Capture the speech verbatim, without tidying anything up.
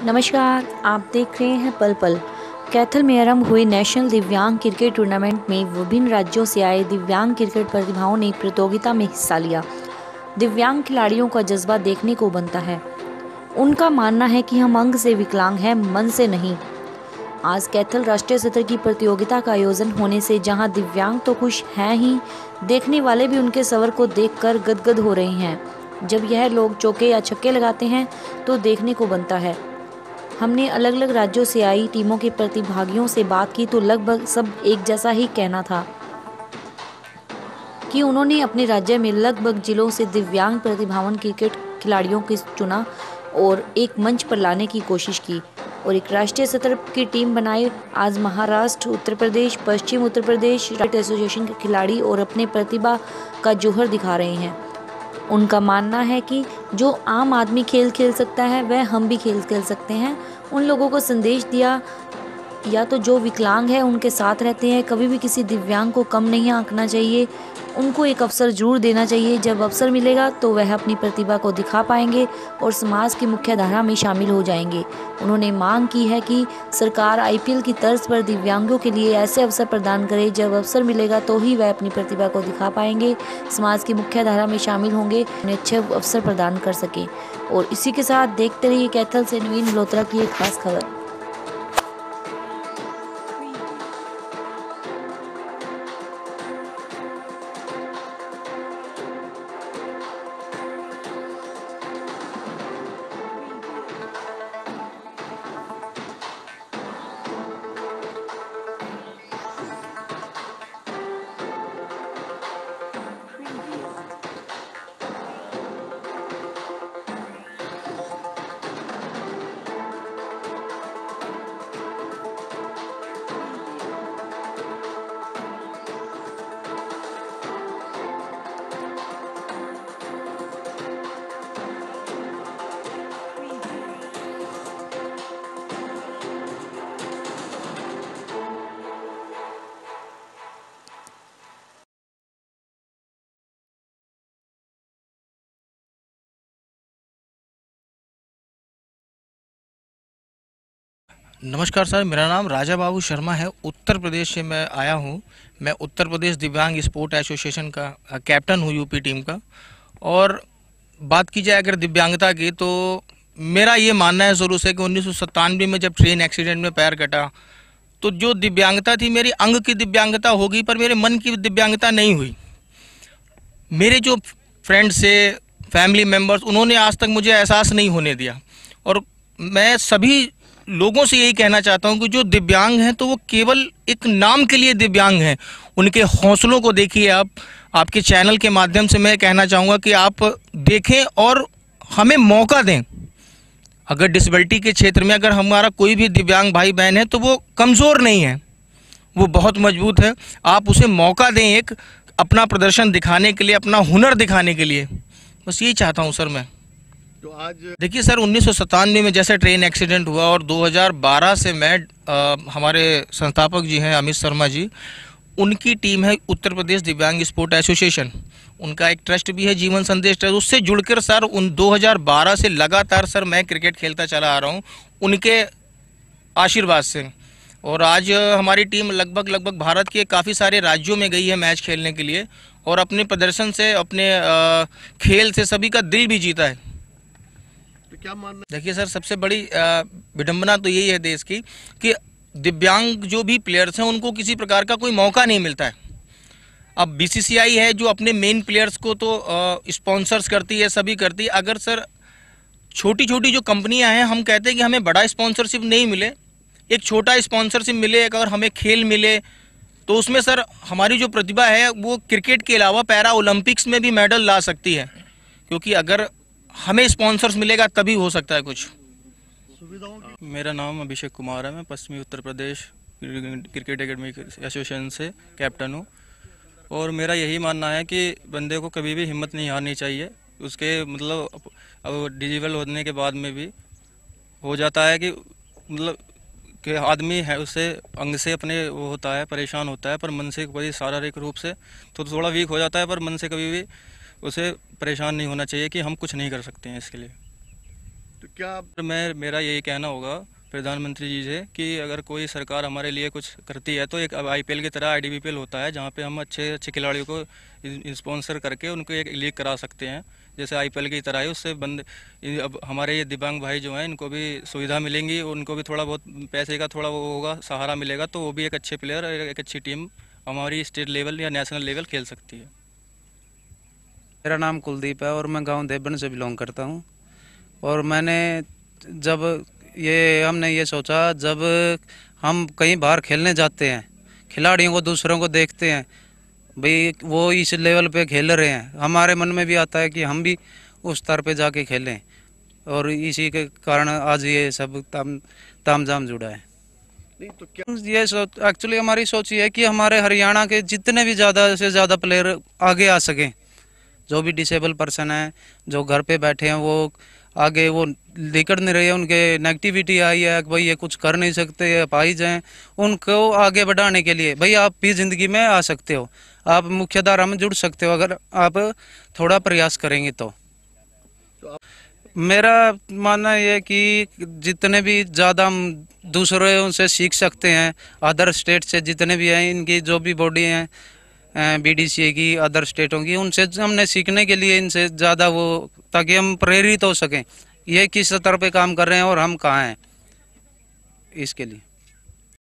नमस्कार, आप देख रहे हैं पल पल। कैथल में आरंभ हुए नेशनल दिव्यांग क्रिकेट टूर्नामेंट में विभिन्न राज्यों से आए दिव्यांग क्रिकेट प्रतिभाओं ने प्रतियोगिता में हिस्सा लिया। दिव्यांग खिलाड़ियों का जज्बा देखने को बनता है। उनका मानना है कि हम अंग से विकलांग हैं, मन से नहीं। आज कैथल राष्ट्रीय स्तर की प्रतियोगिता का आयोजन होने से जहां दिव्यांग तो खुश हैं ही, देखने वाले भी उनके सवर को देखकर गदगद हो रहे हैं। जब यह लोग चौके या छक्के लगाते हैं तो देखने को बनता है। हमने अलग अलग राज्यों से आई टीमों के प्रतिभागियों से बात की तो लगभग सब एक जैसा ही कहना था कि उन्होंने अपने राज्य में लगभग जिलों से दिव्यांग प्रतिभावान क्रिकेट खिलाड़ियों को चुना और एक मंच पर लाने की कोशिश की और एक राष्ट्रीय स्तर की टीम बनाई। आज महाराष्ट्र, उत्तर प्रदेश, पश्चिम उत्तर प्रदेश एसोसिएशन के खिलाड़ी और अपने प्रतिभा का जौहर दिखा रहे हैं। उनका मानना है कि जो आम आदमी खेल खेल सकता है वह हम भी खेल खेल सकते हैं। उन लोगों को संदेश दिया या तो जो विकलांग है उनके साथ रहते हैं, कभी भी किसी दिव्यांग को कम नहीं आंकना चाहिए। उनको एक अवसर जरूर देना चाहिए। जब अवसर मिलेगा तो वह अपनी प्रतिभा को दिखा पाएंगे और समाज की मुख्य धारा में शामिल हो जाएंगे। उन्होंने मांग की है कि सरकार आईपीएल की तर्ज पर दिव्यांगों के लिए ऐसे अवसर प्रदान करे। जब अवसर मिलेगा तो ही वह अपनी प्रतिभा को दिखा पाएंगे, समाज की मुख्य धारा में शामिल होंगे, उन्हें अच्छे अवसर प्रदान कर सकें। और इसी के साथ देखते रहिए कैथल से नवीन मल्होत्रा की एक खास खबर। नमस्कार सर, मेरा नाम राजा बाबू शर्मा है। उत्तर प्रदेश से मैं आया हूँ। मैं उत्तर प्रदेश दिव्यांग स्पोर्ट एसोसिएशन का कैप्टन हूँ, यूपी टीम का। और बात की जाए अगर दिव्यांगता की, तो मेरा ये मानना है शुरू से कि उन्नीस सौ सत्तानवे में जब ट्रेन एक्सीडेंट में पैर कटा तो जो दिव्यांगता थी मेरी अंग की दिव्यांगता हो गई, पर मेरे मन की दिव्यांगता नहीं हुई। मेरे जो फ्रेंड्स से फैमिली मेम्बर्स, उन्होंने आज तक मुझे एहसास नहीं होने दिया। और मैं सभी लोगों से यही कहना चाहता हूं कि जो दिव्यांग हैं तो वो केवल एक नाम के लिए दिव्यांग हैं। उनके हौसलों को देखिए। आप आपके चैनल के माध्यम से मैं कहना चाहूँगा कि आप देखें और हमें मौका दें। अगर डिसेबिलिटी के क्षेत्र में अगर हमारा कोई भी दिव्यांग भाई बहन है तो वो कमज़ोर नहीं है, वो बहुत मजबूत है। आप उसे मौका दें एक अपना प्रदर्शन दिखाने के लिए, अपना हुनर दिखाने के लिए। बस यही चाहता हूँ सर मैं। तो आज देखिए सर, उन्नीस सौ सत्तानवे में जैसे ट्रेन एक्सीडेंट हुआ और दो हज़ार बारह से मैं आ, हमारे संस्थापक जी हैं अमित शर्मा जी, उनकी टीम है उत्तर प्रदेश दिव्यांग स्पोर्ट एसोसिएशन। उनका एक ट्रस्ट भी है, जीवन संदेश ट्रस्ट। उससे जुड़कर सर उन दो हज़ार बारह से लगातार सर मैं क्रिकेट खेलता चला आ रहा हूँ उनके आशीर्वाद से। और आज हमारी टीम लगभग लगभग भारत के काफ़ी सारे राज्यों में गई है मैच खेलने के लिए और अपने प्रदर्शन से, अपने आ, खेल से सभी का दिल भी जीता है। क्या मानना? देखिए सर, सबसे बड़ी विडंबना तो यही है देश की कि दिव्यांग जो भी प्लेयर्स हैं उनको किसी प्रकार का कोई मौका नहीं मिलता है। अब बीसीसीआई है जो अपने मेन प्लेयर्स को तो स्पॉन्सर्स करती है, सभी करती है। अगर सर छोटी छोटी जो कंपनियां हैं, हम कहते हैं कि हमें बड़ा स्पॉन्सरशिप नहीं मिले, एक छोटा स्पॉन्सरशिप मिले, अगर हमें खेल मिले तो उसमें सर हमारी जो प्रतिभा है वो क्रिकेट के अलावा पैरा ओलंपिक्स में भी मेडल ला सकती है। क्योंकि अगर हमें स्पॉन्सर्स मिलेगा तभी हो सकता है कुछ। मेरा नाम अभिषेक कुमार है। मैं पश्चिमी Uttar Pradesh cricket academy association से कैप्टन हूँ। और मेरा यही मानना है कि बंदे को कभी भी हिम्मत नहीं हारनी चाहिए। उसके मतलब अब डिजिटल होने के बाद में भी हो जाता है कि मतलब कि आदमी है उससे अंग से अपने वो होता है, परेशान होता है, पर मन से कोई शारीरिक रूप से तो थोड़ा वीक हो जाता है, पर मन से कभी भी उसे परेशान नहीं होना चाहिए कि हम कुछ नहीं कर सकते हैं इसके लिए। तो क्या मैं मेरा यही कहना होगा प्रधानमंत्री जी से कि अगर कोई सरकार हमारे लिए कुछ करती है तो एक आईपीएल की तरह आईडीबीपीएल होता है जहाँ पे हम अच्छे अच्छे खिलाड़ियों को स्पॉन्सर करके उनको एक लीग करा सकते हैं, जैसे आईपीएल की तरह है। उससे बंद अब हमारे ये दिव्यांग भाई जो हैं इनको भी सुविधा मिलेंगी, उनको भी थोड़ा बहुत पैसे का थोड़ा वो होगा, सहारा मिलेगा, तो वो भी एक अच्छे प्लेयर, एक अच्छी टीम हमारी स्टेट लेवल या नेशनल लेवल खेल सकती है। मेरा नाम कुलदीप है और मैं गांव देवबन से बिलोंग करता हूं। और मैंने जब ये हमने ये सोचा, जब हम कहीं बाहर खेलने जाते हैं, खिलाड़ियों को दूसरों को देखते हैं, भाई वो इस लेवल पे खेल रहे हैं, हमारे मन में भी आता है कि हम भी उस स्तर पे जाके खेलें। और इसी के कारण आज ये सब ताम तामझाम जुड़ा है। नहीं तो क्या ये सोच एक्चुअली हमारी सोच ये है कि हमारे हरियाणा के जितने भी ज़्यादा से ज़्यादा प्लेयर आगे आ सकें, जो भी डिसेबल पर्सन है, जो घर पे बैठे हैं, वो आगे वो निकल नहीं रहे हैं, उनके नेगेटिविटी आई है कि भाई ये कुछ कर नहीं सकते, पाई जाएं, उनको आगे बढ़ाने के लिए भाई आप भी ज़िंदगी में आ सकते हो, आप मुख्य धारा में जुड़ सकते हो अगर आप थोड़ा प्रयास करेंगे तो। मेरा मानना ये कि जितने भी ज़्यादा हम दूसरों से सीख सकते हैं, अदर स्टेट से जितने भी हैं, इनकी जो भी बॉडी हैं बीडीसीए की, अदर स्टेटों की, उनसे हमने सीखने के लिए इनसे ज़्यादा वो, ताकि हम प्रेरित हो सकें ये किस स्तर पे काम कर रहे हैं और हम कहाँ हैं, इसके लिए।